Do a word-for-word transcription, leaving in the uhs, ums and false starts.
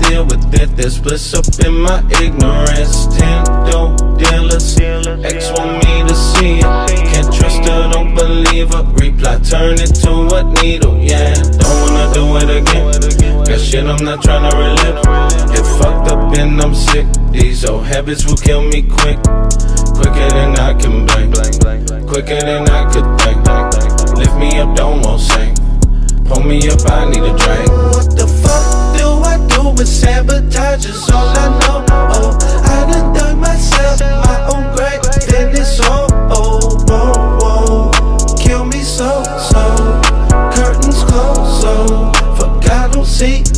deal with it. There's bliss up in my ignorance. Ten dope dealers, ex want me to see it. Can't trust her, don't believe her. Reply, turn it to a needle, yeah. Don't wanna do it again. Got shit I'm not tryna relive. Get fucked up and I'm sick. These old habits will kill me quick. Quicker than I can blink, quicker than I could think. Lift me up, don't want sink. Pull me up, I need a drink. What the fuck do I do with sabotage is all I know. Oh, I done dug myself my own grave, then it's all oh, whoa, whoa. Kill me so, so. Curtains closed, so. Fuck, I don't see